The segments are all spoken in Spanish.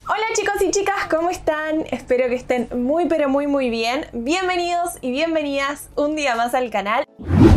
Hola chicos y chicas, ¿cómo están? Espero que estén muy pero muy bien. Bienvenidos y bienvenidas un día más al canal.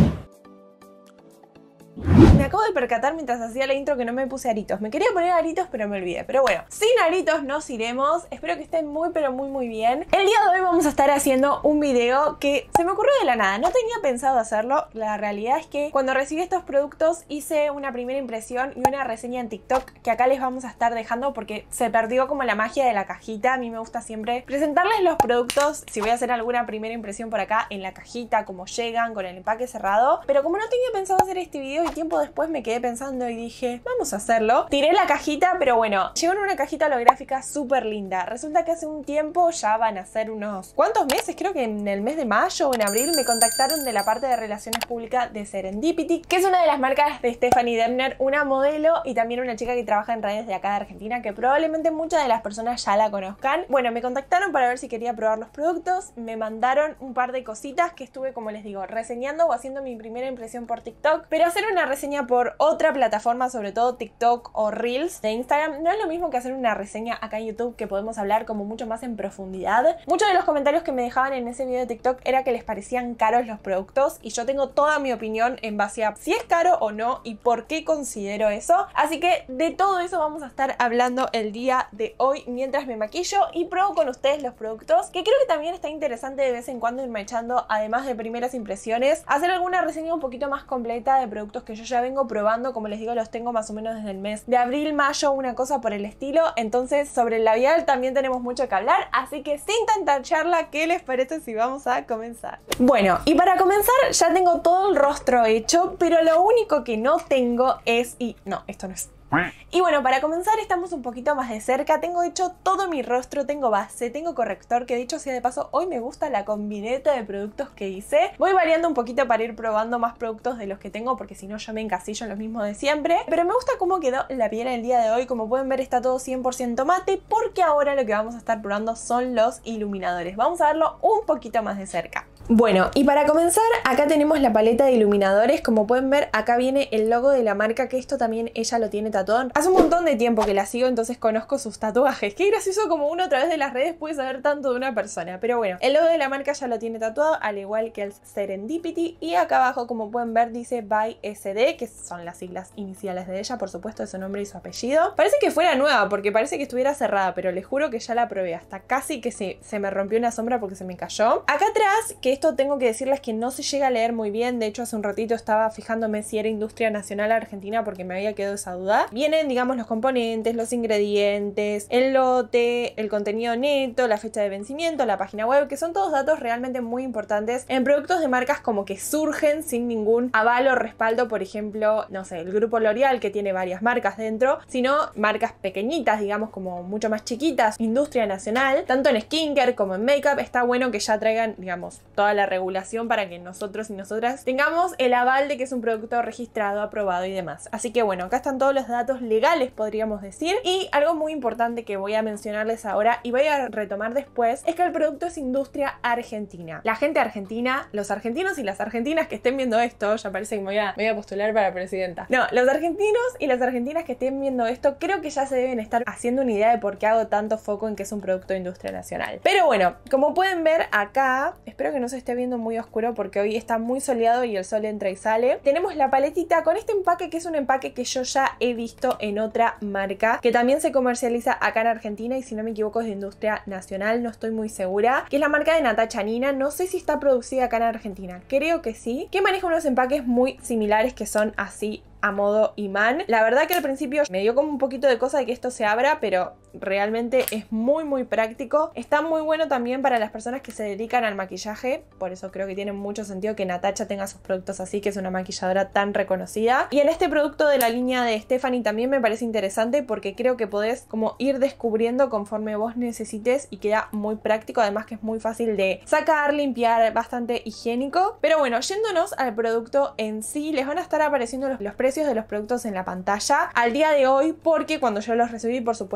Me acabo de percatar mientras hacía la intro que no me puse aritos. Me quería poner aritos pero me olvidé. Pero bueno, sin aritos nos iremos. Espero que estén muy pero muy bien. El día de hoy vamos a estar haciendo un video que se me ocurrió de la nada. No tenía pensado hacerlo. La realidad es que cuando recibí estos productos hice una primera impresión y una reseña en TikTok que acá les vamos a estar dejando porque se perdió como la magia de la cajita. A mí me gusta siempre presentarles los productos, si voy a hacer alguna primera impresión por acá, en la cajita, como llegan, con el empaque cerrado. Pero como no tenía pensado hacer este video y tiempo después me quedé pensando y dije, vamos a hacerlo. Tiré la cajita, pero bueno, llegó en una cajita holográfica súper linda. Resulta que hace un tiempo, ya van a ser unos ¿cuántos meses? Creo que en el mes de mayo o en abril me contactaron de la parte de relaciones públicas de Serendipity, que es una de las marcas de Stephanie Demner, una modelo y también una chica que trabaja en redes de acá de Argentina, que probablemente muchas de las personas ya la conozcan. Bueno, me contactaron para ver si quería probar los productos, me mandaron un par de cositas que estuve, como les digo, reseñando o haciendo mi primera impresión por TikTok, pero hacer una reseña por otra plataforma, sobre todo TikTok o Reels de Instagram, no es lo mismo que hacer una reseña acá en YouTube, que podemos hablar como mucho más en profundidad. Muchos de los comentarios que me dejaban en ese video de TikTok era que les parecían caros los productos y yo tengo toda mi opinión en base a si es caro o no y por qué considero eso. Así que de todo eso vamos a estar hablando el día de hoy mientras me maquillo y pruebo con ustedes los productos, que creo que también está interesante de vez en cuando irme echando, además de primeras impresiones, hacer alguna reseña un poquito más completa de productos que yo ya vengo probando. Como les digo, los tengo más o menos desde el mes de abril, mayo, una cosa por el estilo. Entonces sobre el labial también tenemos mucho que hablar, así que sin tanta charla, ¿qué les parece si vamos a comenzar? Bueno, y para comenzar ya tengo todo el rostro hecho, pero lo único que no tengo es... no, esto no es... Y bueno, para comenzar estamos un poquito más de cerca. Tengo hecho todo mi rostro, tengo base, tengo corrector, que dicho sea de paso, hoy me gusta la combineta de productos que hice. Voy variando un poquito para ir probando más productos de los que tengo, porque si no yo me encasillo en los mismos de siempre. Pero me gusta cómo quedó la piel el día de hoy. Como pueden ver, está todo 100% mate, porque ahora lo que vamos a estar probando son los iluminadores. Vamos a verlo un poquito más de cerca. Bueno, y para comenzar, acá tenemos la paleta de iluminadores. Como pueden ver, acá viene el logo de la marca, que esto también ella lo tiene tatuado. Hace un montón de tiempo que la sigo, entonces conozco sus tatuajes. Qué gracioso como uno a través de las redes puede saber tanto de una persona. Pero bueno, el logo de la marca ya lo tiene tatuado, al igual que el Serendipity. Y acá abajo, como pueden ver, dice By SD, que son las siglas iniciales de ella, por supuesto, de su nombre y su apellido. Parece que fuera nueva, porque parece que estuviera cerrada, pero les juro que ya la probé. Hasta casi que se me rompió una sombra porque se me cayó. Acá atrás, que esto tengo que decirles que no se llega a leer muy bien. De hecho, hace un ratito estaba fijándome si era Industria Nacional Argentina, porque me había quedado esa duda. Vienen, digamos, los componentes, los ingredientes, el lote, el contenido neto, la fecha de vencimiento, la página web, que son todos datos realmente muy importantes en productos de marcas como que surgen sin ningún aval o respaldo. Por ejemplo, no sé, el grupo L'Oreal, que tiene varias marcas dentro, sino marcas pequeñitas, digamos, como mucho más chiquitas. Industria Nacional, tanto en skincare como en makeup, está bueno que ya traigan, digamos, toda la regulación para que nosotros y nosotras tengamos el aval de que es un producto registrado, aprobado y demás. Así que bueno, acá están todos los datos legales, podríamos decir. Y algo muy importante que voy a mencionarles ahora y voy a retomar después, es que el producto es industria argentina. La gente argentina, los argentinos y las argentinas que estén viendo esto, ya parece que me voy a postular para presidenta. No, los argentinos y las argentinas que estén viendo esto, creo que ya se deben estar haciendo una idea de por qué hago tanto foco en que es un producto de industria nacional. Pero bueno, como pueden ver acá, espero que no se esté viendo muy oscuro porque hoy está muy soleado y el sol entra y sale. Tenemos la paletita con este empaque, que es un empaque que yo ya he visto en otra marca que también se comercializa acá en Argentina y si no me equivoco es de industria nacional, no estoy muy segura, que es la marca de Natacha Nina. No sé si está producida acá en Argentina, creo que sí, que maneja unos empaques muy similares que son así a modo imán. La verdad que al principio me dio como un poquito de cosa de que esto se abra, pero realmente es muy práctico. Está muy bueno también para las personas que se dedican al maquillaje, por eso creo que tiene mucho sentido que Natacha tenga sus productos así, que es una maquilladora tan reconocida. Y en este producto de la línea de Stephanie también me parece interesante porque creo que podés como ir descubriendo conforme vos necesites y queda muy práctico, además que es muy fácil de sacar, limpiar, bastante higiénico. Pero bueno, yéndonos al producto en sí, les van a estar apareciendo los precios de los productos en la pantalla al día de hoy, porque cuando yo los recibí, por supuesto, me fijé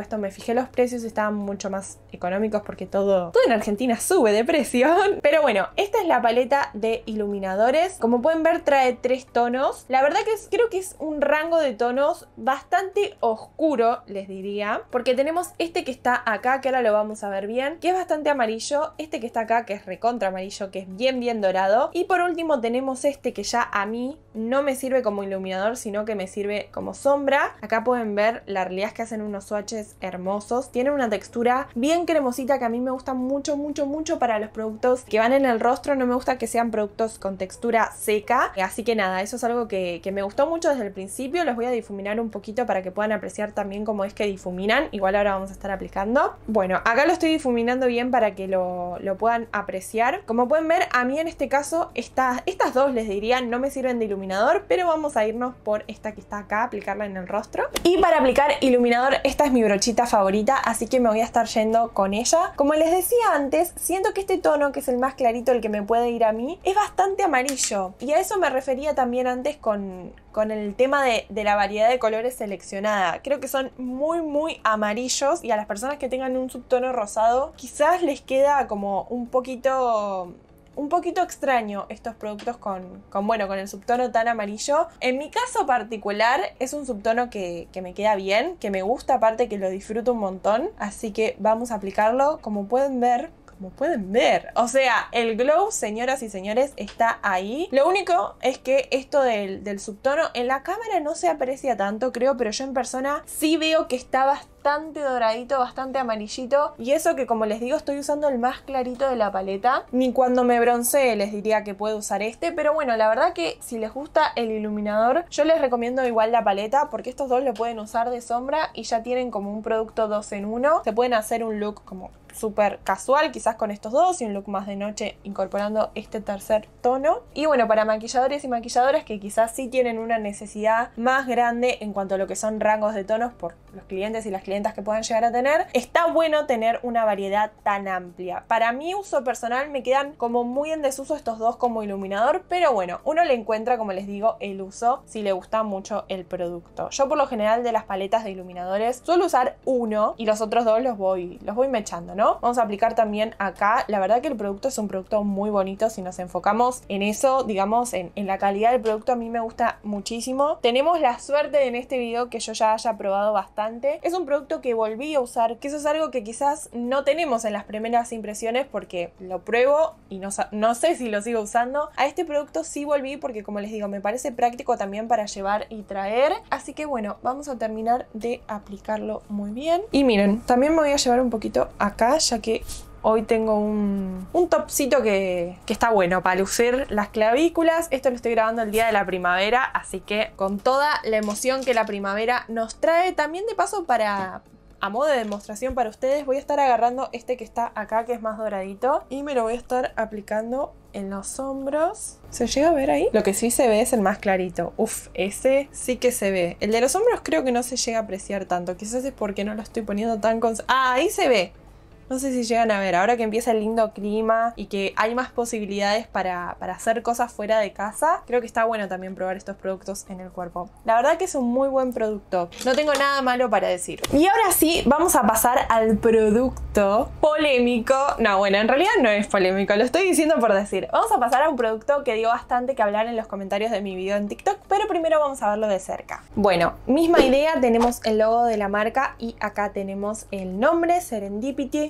fijé los precios, estaban mucho más económicos porque todo en Argentina sube de precio. Pero bueno, esta es la paleta de iluminadores. Como pueden ver, trae 3 tonos. La verdad que creo que es un rango de tonos bastante oscuro, les diría, porque tenemos este que está acá, que ahora lo vamos a ver bien, que es bastante amarillo, este que está acá, que es recontra amarillo, que es bien dorado, y por último tenemos este que ya a mí no me sirve como iluminador, sino que me sirve como sombra. Acá pueden ver la realidad es que hacen unos swatches hermosos, tienen una textura bien cremosita que a mí me gusta mucho para los productos que van en el rostro. No me gusta que sean productos con textura seca, así que nada, eso es algo que me gustó mucho desde el principio. Los voy a difuminar un poquito para que puedan apreciar también cómo es que difuminan. Igual ahora vamos a estar aplicando. Bueno, acá lo estoy difuminando bien para que lo puedan apreciar. Como pueden ver, a mí en este caso estas dos, les diría, no me sirven de iluminador, pero vamos a irnos por esta que está acá, aplicarla en el rostro. Y para aplicar iluminador, esta es mi brochita favorita, así que me voy a estar yendo con ella. Como les decía antes, siento que este tono, que es el más clarito, el que me puede ir a mí, es bastante amarillo. Y a eso me refería también antes con el tema de la variedad de colores seleccionada. Creo que son muy amarillos, y a las personas que tengan un subtono rosado quizás les queda como un poquito extraño estos productos con el subtono tan amarillo. En mi caso particular es un subtono que me queda bien, que me gusta, aparte que lo disfruto un montón, así que vamos a aplicarlo. Como pueden ver, o sea, el glow, señoras y señores, está ahí. Lo único es que esto del subtono en la cámara no se aprecia tanto, creo, pero yo en persona sí veo que está bastante doradito, bastante amarillito, y eso que, como les digo, estoy usando el más clarito de la paleta. Ni cuando me broncee les diría que puedo usar este, pero bueno, la verdad que si les gusta el iluminador, yo les recomiendo igual la paleta, porque estos dos lo pueden usar de sombra y ya tienen como un producto 2 en 1. Se pueden hacer un look como súper casual, quizás con estos dos, y un look más de noche incorporando este tercer tono. Y bueno, para maquilladores y maquilladoras que quizás sí tienen una necesidad más grande en cuanto a lo que son rangos de tonos por los clientes y las clientas que puedan llegar a tener, está bueno tener una variedad tan amplia. Para mi uso personal me quedan como muy en desuso estos dos como iluminador, pero bueno, uno le encuentra, como les digo, el uso si le gusta mucho el producto. Yo por lo general de las paletas de iluminadores suelo usar uno, y los otros dos los voy mechando, ¿no? Vamos a aplicar también acá. La verdad que el producto es un producto muy bonito. Si nos enfocamos en eso, digamos, en la calidad del producto, a mí me gusta muchísimo. Tenemos la suerte de en este video que yo ya haya probado bastante. Es un producto que volví a usar, que eso es algo que quizás no tenemos en las primeras impresiones, porque lo pruebo y no sé si lo sigo usando. A este producto sí volví porque, como les digo, me parece práctico también para llevar y traer. Así que bueno, vamos a terminar de aplicarlo muy bien. Y miren, también me voy a llevar un poquito acá, ya que hoy tengo un topcito que está bueno para lucir las clavículas. Esto lo estoy grabando el día de la primavera, así que con toda la emoción que la primavera nos trae, también de paso a modo de demostración para ustedes, voy a estar agarrando este que está acá, que es más doradito, y me lo voy a estar aplicando en los hombros. ¿Se llega a ver ahí? Lo que sí se ve es el más clarito. Uf, ese sí que se ve. El de los hombros creo que no se llega a apreciar tanto. Quizás es porque no lo estoy poniendo tan Ah, ahí se ve. No sé si llegan a ver, ahora que empieza el lindo clima y que hay más posibilidades para hacer cosas fuera de casa, creo que está bueno también probar estos productos en el cuerpo. La verdad que es un muy buen producto, no tengo nada malo para decir. Y ahora sí, vamos a pasar al producto polémico. No, bueno, en realidad no es polémico, lo estoy diciendo por decir. Vamos a pasar a un producto que dio bastante que hablar en los comentarios de mi video en TikTok, pero primero vamos a verlo de cerca. Bueno, misma idea, tenemos el logo de la marca y acá tenemos el nombre, Serendipity,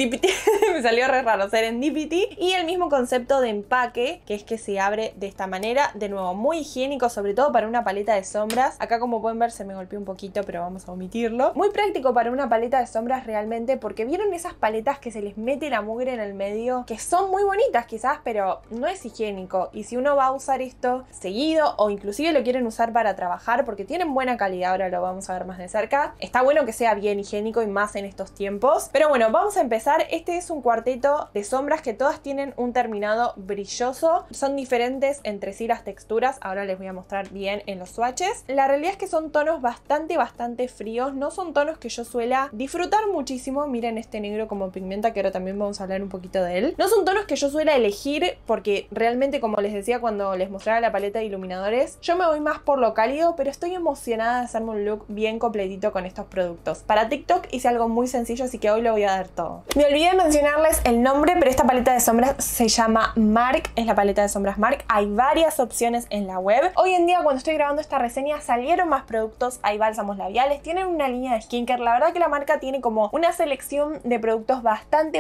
me salió re raro, Serendipity, y el mismo concepto de empaque, que es que se abre de esta manera, de nuevo muy higiénico, sobre todo para una paleta de sombras. Acá, como pueden ver, se me golpeó un poquito, pero vamos a omitirlo. Muy práctico para una paleta de sombras realmente, porque vieron esas paletas que se les mete la mugre en el medio, que son muy bonitas quizás, pero no es higiénico. Y si uno va a usar esto seguido, o inclusive lo quieren usar para trabajar, porque tienen buena calidad, ahora lo vamos a ver más de cerca, está bueno que sea bien higiénico y más en estos tiempos. Pero bueno, vamos vamos a empezar. Este es un cuarteto de sombras que todas tienen un terminado brilloso. Son diferentes entre sí las texturas. Ahora les voy a mostrar bien en los swatches. La realidad es que son tonos bastante fríos. No son tonos que yo suela disfrutar muchísimo. Miren este negro como pigmenta, que ahora también vamos a hablar un poquito de él. No son tonos que yo suela elegir porque realmente, como les decía cuando les mostraba la paleta de iluminadores, yo me voy más por lo cálido, pero estoy emocionada de hacerme un look bien completito con estos productos. Para TikTok hice algo muy sencillo, así que hoy lo voy a dar todo. Me olvidé de mencionarles el nombre, pero esta paleta de sombras se llama MARC, es la paleta de sombras MARC. Hay varias opciones en la web. Hoy en día, cuando estoy grabando esta reseña, salieron más productos. Hay bálsamos labiales, tienen una línea de skincare. La verdad que la marca tiene como una selección de productos bastante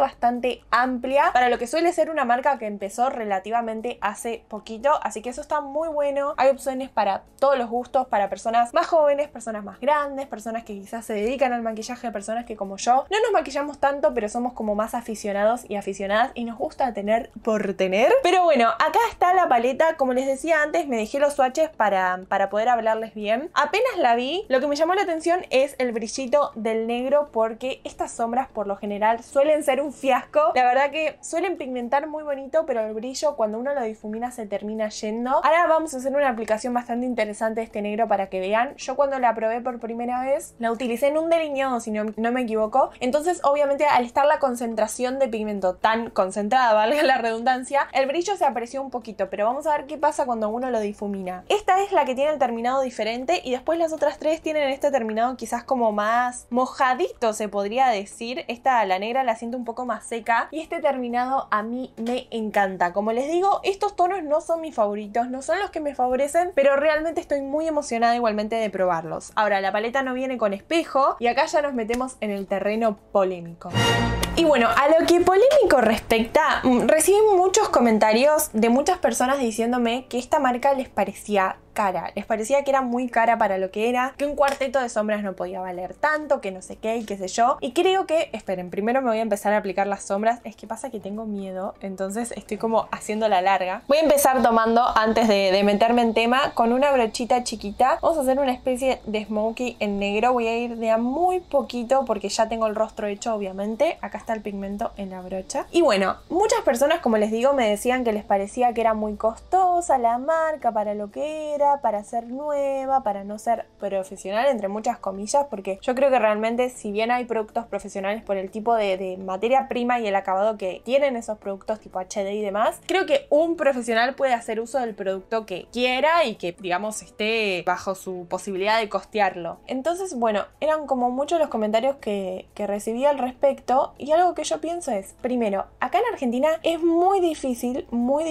amplia para lo que suele ser una marca que empezó relativamente hace poquito, así que eso está muy bueno. Hay opciones para todos los gustos, para personas más jóvenes, personas más grandes, personas que quizás se dedican al maquillaje, personas que como yo no nos maquillamos tanto, pero somos como más aficionados y aficionadas y nos gusta tener por tener. Pero bueno, acá está la paleta. Como les decía antes, me dejé los swatches para poder hablarles bien. Apenas la vi, lo que me llamó la atención es el brillito del negro, porque estas sombras por lo general suelen ser un fiasco. La verdad que suelen pigmentar muy bonito, pero el brillo cuando uno lo difumina se termina yendo. Ahora vamos a hacer una aplicación bastante interesante de este negro para que vean. Yo cuando la probé por primera vez la utilicé en un delineado, si no me equivoco. Entonces obviamente al estar la concentración de pigmento tan concentrada, valga la redundancia, el brillo se apreció un poquito, pero vamos a ver qué pasa cuando uno lo difumina. Esta es la que tiene el terminado diferente y después las otras tres tienen este terminado quizás como más mojadito, se podría decir. Esta, la negra, la siento un poco más seca y este terminado a mí me encanta. Como les digo, estos tonos no son mis favoritos, no son los que me favorecen, pero realmente estoy muy emocionada igualmente de probarlos. Ahora, la paleta no viene con espejo y acá ya nos metemos en el terreno polémico. Y bueno, a lo que polémico respecta, recibí muchos comentarios de muchas personas diciéndome que esta marca les parecía cara, les parecía que era muy cara para lo que era, que un cuarteto de sombras no podía valer tanto, que no sé qué y qué sé yo. Y creo que, esperen, primero me voy a empezar a aplicar las sombras. Es que pasa que tengo miedo, entonces estoy como haciendo la larga. Voy a empezar tomando, antes de meterme en tema, con una brochita chiquita. Vamos a hacer una especie de smokey en negro. Voy a ir de a muy poquito porque ya tengo el rostro hecho, obviamente. Acá está el pigmento en la brocha. Y bueno, muchas personas, como les digo, me decían que les parecía que era muy costosa la marca para lo que era, para ser nueva, para no ser profesional, entre muchas comillas, porque yo creo que realmente, si bien hay productos profesionales por el tipo de materia prima y el acabado que tienen esos productos tipo HD y demás, creo que un profesional puede hacer uso del producto que quiera y que, digamos, esté bajo su posibilidad de costearlo. Entonces, bueno, eran como muchos los comentarios que recibí al respecto, y algo que yo pienso es, primero, acá en Argentina es muy difícil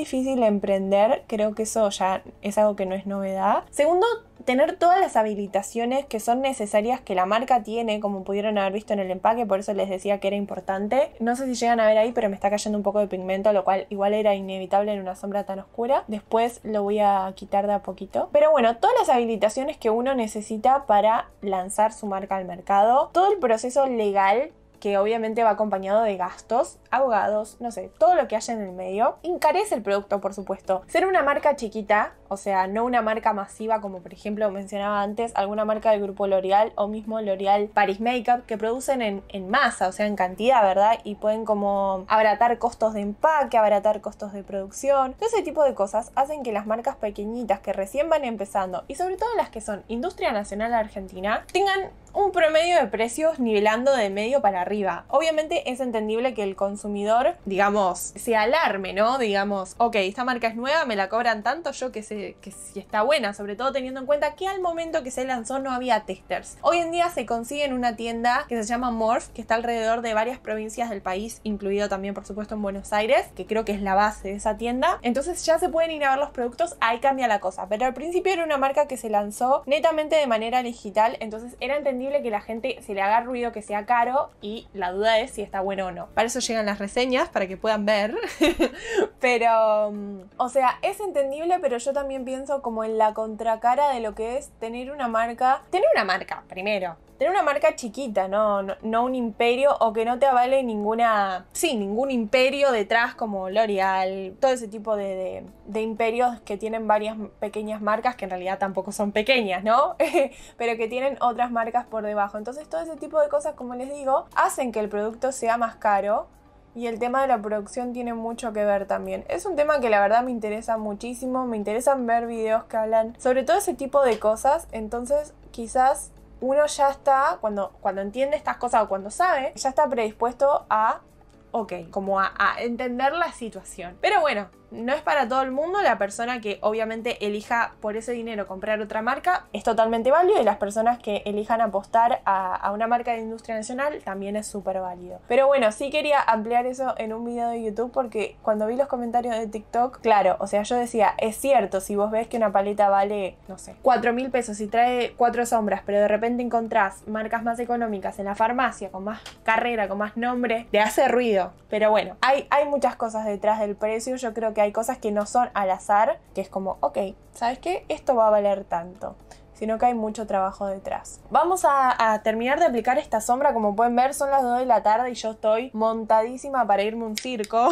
emprender. Creo que eso ya es algo que no es novedad. Segundo, tener todas las habilitaciones que son necesarias que la marca tiene, como pudieron haber visto en el empaque, por eso les decía que era importante. No sé si llegan a ver ahí, pero me está cayendo un poco de pigmento, lo cual igual era inevitable en una sombra tan oscura. Después lo voy a quitar de a poquito. Pero bueno, todas las habilitaciones que uno necesita para lanzar su marca al mercado, todo el proceso legal que obviamente va acompañado de gastos, abogados, no sé, todo lo que haya en el medio, encarece el producto, por supuesto. Ser una marca chiquita, o sea, no una marca masiva como por ejemplo mencionaba antes, alguna marca del grupo L'Oreal o mismo L'Oreal Paris Makeup, que producen en masa, o sea, en cantidad, ¿verdad? Y pueden como abaratar costos de empaque, abaratar costos de producción. Todo ese tipo de cosas hacen que las marcas pequeñitas que recién van empezando, y sobre todo las que son industria nacional argentina, tengan un promedio de precios nivelando de medio para arriba. Obviamente es entendible que el consumidor, digamos, se alarme, ¿no? Digamos, ok, esta marca es nueva, me la cobran tanto, yo que sé que si está buena, sobre todo teniendo en cuenta que al momento que se lanzó no había testers. Hoy en día se consigue en una tienda que se llama Morph, que está alrededor de varias provincias del país, incluido también por supuesto en Buenos Aires, que creo que es la base de esa tienda. Entonces ya se pueden ir a ver los productos, ahí cambia la cosa. Pero al principio era una marca que se lanzó netamente de manera digital, entonces era entendible que la gente se le haga ruido que sea caro, y la duda es si está bueno o no. Para eso llegan las reseñas, para que puedan ver. Pero, o sea, es entendible, pero yo también pienso como en la contracara de lo que es tener una marca primero. tener una marca chiquita, no un imperio, o que no te avale ningún imperio detrás como L'Oreal, todo ese tipo de imperios que tienen varias pequeñas marcas que en realidad tampoco son pequeñas, ¿no? Pero que tienen otras marcas por debajo. Entonces todo ese tipo de cosas, como les digo, hacen que el producto sea más caro. Y el tema de la producción tiene mucho que ver también. Es un tema que la verdad me interesa muchísimo. Me interesan ver videos que hablan sobre todo ese tipo de cosas. Entonces quizás uno ya está, cuando entiende estas cosas o cuando sabe, ya está predispuesto a entender la situación. Pero bueno, no es para todo el mundo. La persona que obviamente elija por ese dinero comprar otra marca es totalmente válido, y las personas que elijan apostar a una marca de industria nacional también es súper válido. Pero bueno, sí quería ampliar eso en un video de YouTube, porque cuando vi los comentarios de TikTok, claro, o sea, yo decía, es cierto, si vos ves que una paleta vale, no sé, 4.000 pesos y trae 4 sombras, pero de repente encontrás marcas más económicas en la farmacia, con más carrera, con más nombre, te hace ruido. Pero bueno, hay muchas cosas detrás del precio. Yo creo que hay cosas que no son al azar, que es como, ok, ¿sabes qué? Esto va a valer tanto, sino que hay mucho trabajo detrás. Vamos a terminar de aplicar esta sombra. Como pueden ver, son las 2 de la tarde y yo estoy montadísima para irme a un circo.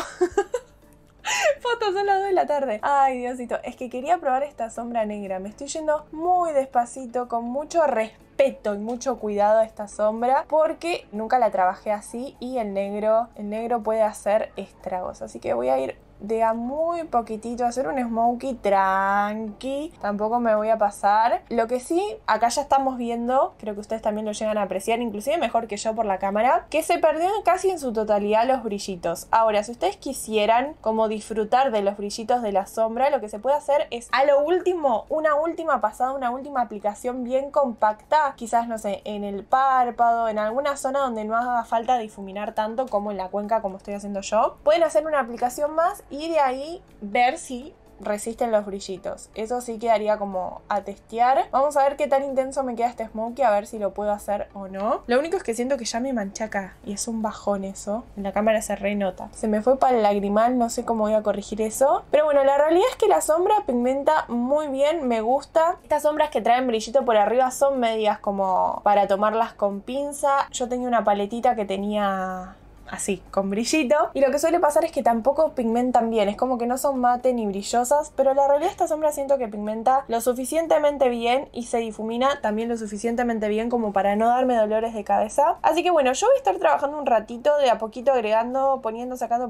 Fotos, son las 2 de la tarde. Ay, Diosito, es que quería probar esta sombra negra. Me estoy yendo muy despacito, con mucho respeto y mucho cuidado a esta sombra, porque nunca la trabajé así y el negro puede hacer estragos. Así que voy a ir de a muy poquitito, hacer un smokey tranqui, tampoco me voy a pasar. Lo que sí, acá ya estamos viendo, creo que ustedes también lo llegan a apreciar, inclusive mejor que yo por la cámara, que se perdieron casi en su totalidad los brillitos. Ahora, si ustedes quisieran como disfrutar de los brillitos de la sombra, lo que se puede hacer es a lo último, una última pasada, una última aplicación bien compacta, quizás, no sé, en el párpado, en alguna zona donde no haga falta difuminar tanto como en la cuenca, como estoy haciendo yo. Pueden hacer una aplicación más y de ahí ver si resisten los brillitos. Eso sí quedaría como a testear. Vamos a ver qué tan intenso me queda este smokey, a ver si lo puedo hacer o no. Lo único es que siento que ya me manché acá y es un bajón eso. En la cámara se renota. Se me fue para el lagrimal, no sé cómo voy a corregir eso. Pero bueno, la realidad es que la sombra pigmenta muy bien, me gusta. Estas sombras que traen brillito por arriba son medias como para tomarlas con pinza. Yo tenía una paletita que tenía así, con brillito, y lo que suele pasar es que tampoco pigmentan bien, es como que no son mate ni brillosas, pero la realidad esta sombra siento que pigmenta lo suficientemente bien y se difumina también lo suficientemente bien como para no darme dolores de cabeza. Así que bueno, yo voy a estar trabajando un ratito, de a poquito agregando, poniendo, sacando,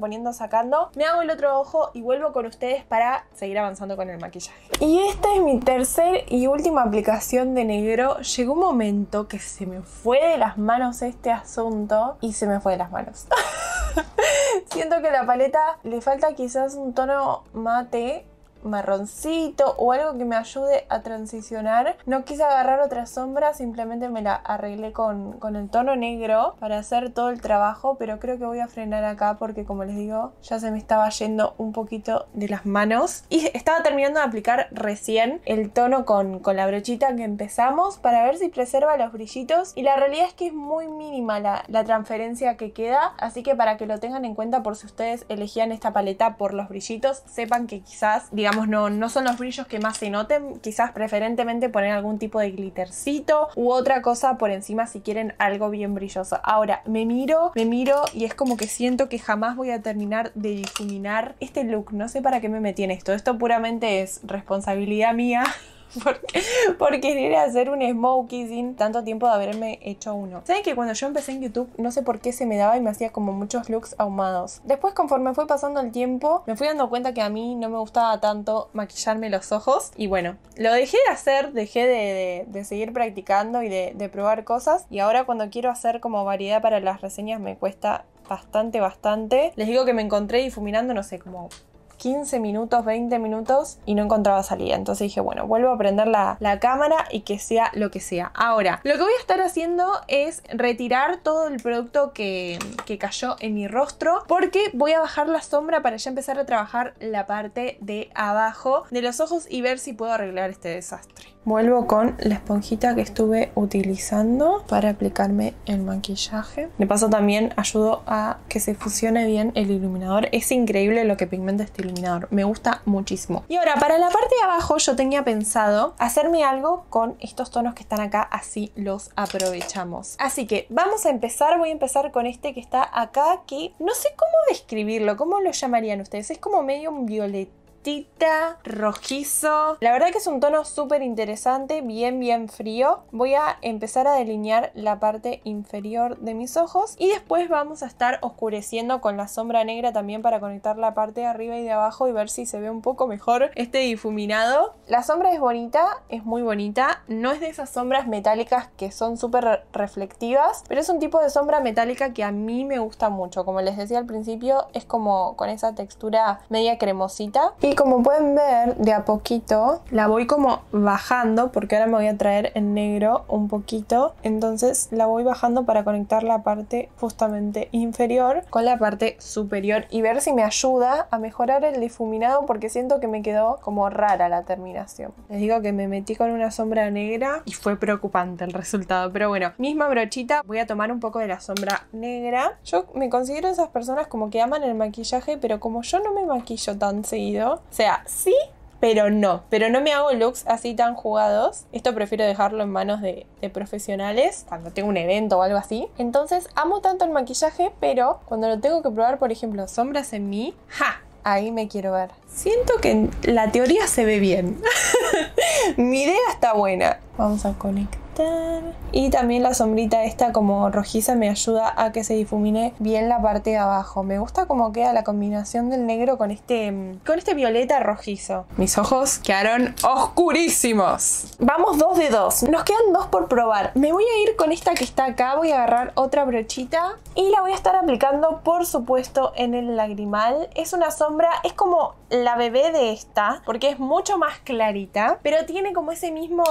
me hago el otro ojo y vuelvo con ustedes para seguir avanzando con el maquillaje. Y esta es mi tercer y última aplicación de negro. Llegó un momento que se me fue de las manos este asunto y se me fue de las manos. Siento que a la paleta le falta quizás un tono mate, marroncito o algo que me ayude a transicionar. No quise agarrar otra sombra, simplemente me la arreglé con el tono negro para hacer todo el trabajo, pero creo que voy a frenar acá porque, como les digo, ya se me estaba yendo un poquito de las manos y estaba terminando de aplicar recién el tono con la brochita que empezamos para ver si preserva los brillitos, y la realidad es que es muy mínima la transferencia que queda, así que para que lo tengan en cuenta por si ustedes elegían esta paleta por los brillitos, sepan que quizás, digamos, no son los brillos que más se noten, quizás preferentemente poner algún tipo de glittercito u otra cosa por encima si quieren algo bien brilloso. Ahora, me miro y es como que siento que jamás voy a terminar de difuminar este look. No sé para qué me metí en esto. Esto puramente es responsabilidad mía. Por querer hacer un smokey sin tanto tiempo de haberme hecho uno. ¿Saben que cuando yo empecé en YouTube no sé por qué se me daba y me hacía como muchos looks ahumados? Después, conforme fue pasando el tiempo, me fui dando cuenta que a mí no me gustaba tanto maquillarme los ojos y bueno, lo dejé de hacer, dejé de seguir practicando y de probar cosas, y ahora cuando quiero hacer como variedad para las reseñas me cuesta bastante. Les digo que me encontré difuminando, no sé, como 15 minutos, 20 minutos y no encontraba salida. Entonces dije, bueno, vuelvo a prender la cámara y que sea lo que sea. Ahora, lo que voy a estar haciendo es retirar todo el producto que cayó en mi rostro, porque voy a bajar la sombra para ya empezar a trabajar la parte de abajo de los ojos y ver si puedo arreglar este desastre. Vuelvo con la esponjita que estuve utilizando para aplicarme el maquillaje. De paso también ayudo a que se fusione bien el iluminador. Es increíble lo que pigmenta este iluminador. Me gusta muchísimo. Y ahora para la parte de abajo yo tenía pensado hacerme algo con estos tonos que están acá. Así los aprovechamos. Así que vamos a empezar. Voy a empezar con este que está acá, que no sé cómo describirlo. ¿Cómo lo llamarían ustedes? Es como medio un violeta rojizo. La verdad que es un tono súper interesante, bien frío. Voy a empezar a delinear la parte inferior de mis ojos y después vamos a estar oscureciendo con la sombra negra también para conectar la parte de arriba y de abajo y ver si se ve un poco mejor este difuminado. La sombra es bonita, es muy bonita. No es de esas sombras metálicas que son súper reflectivas, pero es un tipo de sombra metálica que a mí me gusta mucho. Como les decía al principio, es como con esa textura media cremosita. Y como pueden ver, de a poquito la voy como bajando, porque ahora me voy a traer en negro un poquito. Entonces la voy bajando para conectar la parte justamente inferior con la parte superior y ver si me ayuda a mejorar el difuminado, porque siento que me quedó como rara la terminación. Les digo que me metí con una sombra negra y fue preocupante el resultado. Pero bueno, misma brochita, voy a tomar un poco de la sombra negra. Yo me considero esas personas como que aman el maquillaje, pero como yo no me maquillo tan seguido, o sea, sí, pero no me hago looks así tan jugados. Esto prefiero dejarlo en manos de profesionales cuando tengo un evento o algo así. Entonces amo tanto el maquillaje, pero cuando lo tengo que probar, por ejemplo, sombras en mí, ¡ja! Ahí me quiero ver. Siento que en la teoría se ve bien. Mi idea está buena. Vamos a conectar. Y también la sombrita esta como rojiza me ayuda a que se difumine bien la parte de abajo. Me gusta cómo queda la combinación del negro con este violeta rojizo. Mis ojos quedaron oscurísimos. Vamos 2 de 2. Nos quedan 2 por probar. Me voy a ir con esta que está acá. Voy a agarrar otra brochita y la voy a estar aplicando, por supuesto, en el lagrimal. Es una sombra, es como la bebé de esta, porque es mucho más clarita, pero tiene como ese mismo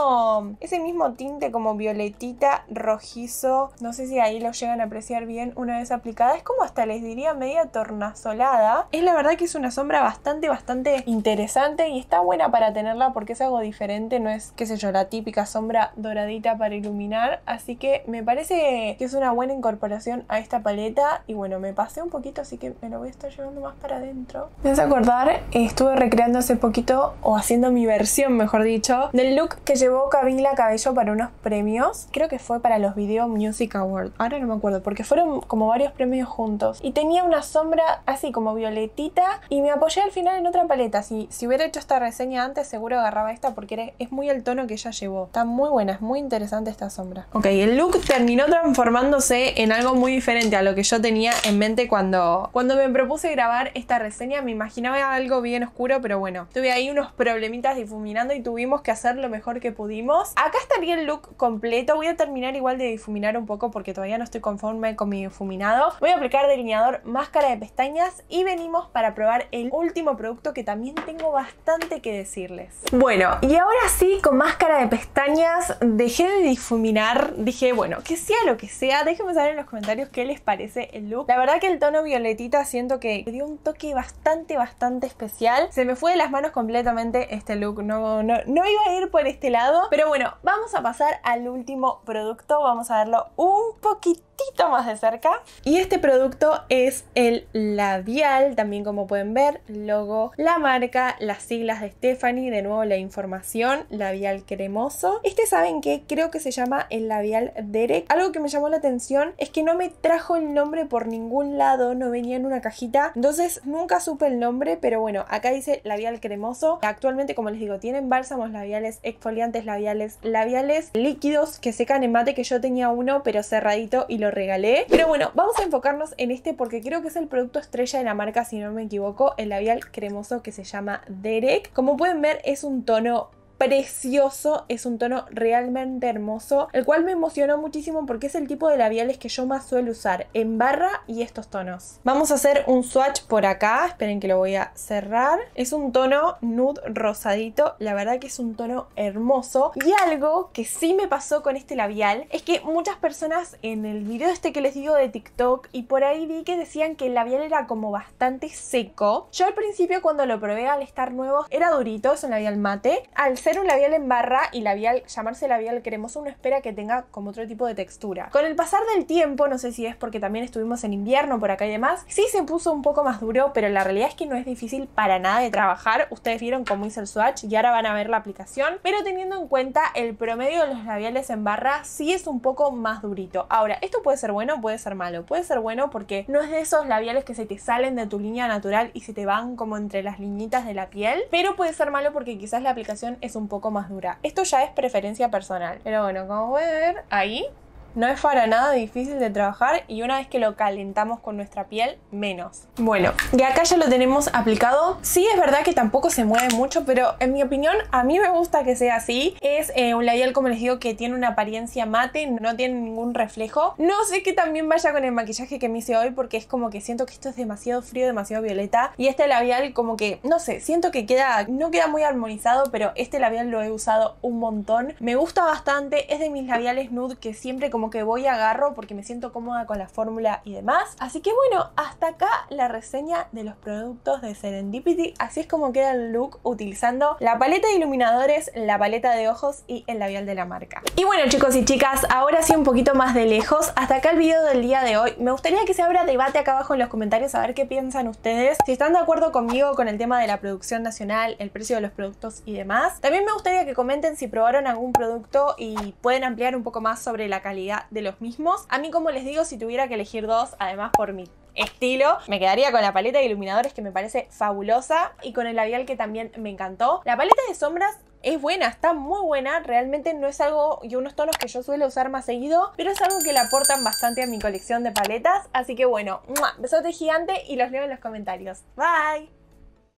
tinte como violetita, rojizo. No sé si ahí lo llegan a apreciar bien una vez aplicada. Es como hasta les diría media tornasolada. Es la verdad que es una sombra bastante interesante y está buena para tenerla porque es algo diferente. No es, qué sé yo, la típica sombra doradita para iluminar. Así que me parece que es una buena incorporación a esta paleta. Y bueno, me pasé un poquito, así que me lo voy a estar llevando más para adentro. Me hace acordar, estuve recreando hace poquito, o haciendo mi versión, mejor dicho, del look que llevó Camila Cabello para unos premios. Creo que fue para los Video Music Awards. Ahora no me acuerdo, porque fueron como varios premios juntos. Y tenía una sombra así como violetita y me apoyé al final en otra paleta. Si hubiera hecho esta reseña antes, seguro agarraba esta porque es muy el tono que ella llevó. Está muy buena, es muy interesante esta sombra. Ok, el look terminó transformándose en algo muy diferente a lo que yo tenía en mente cuando me propuse grabar esta reseña. Me imaginaba algo bien oscuro, pero bueno, tuve ahí unos problemitas difuminando y tuvimos que hacer lo mejor que pudimos. Acá estaría el look completo. Voy a terminar igual de difuminar un poco porque todavía no estoy conforme con mi difuminado. Voy a aplicar delineador, máscara de pestañas y venimos para probar el último producto que también tengo bastante que decirles. Bueno, y ahora sí, con máscara de pestañas dejé de difuminar. Dije, bueno, que sea lo que sea, déjenme saber en los comentarios qué les parece el look. La verdad que el tono violetita siento que dio un toque bastante especial. Se me fue de las manos completamente este look. No iba a ir por este lado, pero bueno, vamos a pasar al último producto. Vamos a verlo un poquitito más de cerca. Y este producto es el labial. También, como pueden ver, logo, la marca, las siglas de Stephanie, de nuevo la información, labial cremoso. ¿Saben qué? Creo que se llama el labial Derek. Algo que me llamó la atención es que no me trajo el nombre por ningún lado, no venía en una cajita, entonces nunca supe el nombre, pero bueno, acá dice labial cremoso. Actualmente, como les digo, tienen bálsamos labiales, exfoliantes labiales, labiales líquidos que secan en mate, que yo tenía uno pero cerradito y lo regalé. Pero bueno, vamos a enfocarnos en este porque creo que es el producto estrella de la marca, si no me equivoco, el labial cremoso que se llama Derek. Como pueden ver, es un tono precioso, es un tono realmente hermoso, el cual me emocionó muchísimo porque es el tipo de labiales que yo más suelo usar, en barra y estos tonos. Vamos a hacer un swatch por acá, esperen que lo voy a cerrar. Es un tono nude rosadito, la verdad que es un tono hermoso. Y algo que sí me pasó con este labial es que muchas personas en el video que les digo de TikTok y por ahí vi que decían que el labial era como bastante seco. Yo al principio, cuando lo probé, al estar nuevo, era durito, es un labial mate. Al ser ser un labial en barra y llamarse labial cremoso, uno espera que tenga como otro tipo de textura. Con el pasar del tiempo, no sé si es porque también estuvimos en invierno por acá y demás, sí se puso un poco más duro, pero la realidad es que no es difícil para nada de trabajar. Ustedes vieron cómo hice el swatch y ahora van a ver la aplicación, pero teniendo en cuenta el promedio de los labiales en barra, sí es un poco más durito. Ahora, esto puede ser bueno, puede ser malo. Puede ser bueno porque no es de esos labiales que se te salen de tu línea natural y se te van como entre las liñitas de la piel, pero puede ser malo porque quizás la aplicación es un poco más dura. Esto ya es preferencia personal, pero bueno, como pueden ver ahí, no es para nada difícil de trabajar y una vez que lo calentamos con nuestra piel, menos. Bueno, y acá ya lo tenemos aplicado. Sí, es verdad que tampoco se mueve mucho, pero en mi opinión, a mí me gusta que sea así. Es un labial, como les digo, que tiene una apariencia mate, no tiene ningún reflejo. No sé qué también vaya con el maquillaje que me hice hoy, porque es como que siento que esto es demasiado frío, demasiado violeta. Y este labial como que, no sé, siento que no queda muy armonizado, pero este labial lo he usado un montón. Me gusta bastante, es de mis labiales nude que siempre como que voy y agarro porque me siento cómoda con la fórmula y demás. Así que bueno, hasta acá la reseña de los productos de Serendipity. Así es como queda el look utilizando la paleta de iluminadores, la paleta de ojos y el labial de la marca. Y bueno, chicos y chicas, ahora sí un poquito más de lejos. Hasta acá el video del día de hoy. Me gustaría que se abra debate acá abajo en los comentarios a ver qué piensan ustedes. Si están de acuerdo conmigo con el tema de la producción nacional, el precio de los productos y demás. También me gustaría que comenten si probaron algún producto y pueden ampliar un poco más sobre la calidad de los mismos. A mí, como les digo, si tuviera que elegir dos, además por mi estilo, me quedaría con la paleta de iluminadores, que me parece fabulosa, y con el labial, que también me encantó. La paleta de sombras es buena, está muy buena, realmente no es algo y unos tonos que yo suelo usar más seguido, pero es algo que le aportan bastante a mi colección de paletas. Así que bueno, besote gigante y los leo en los comentarios. Bye.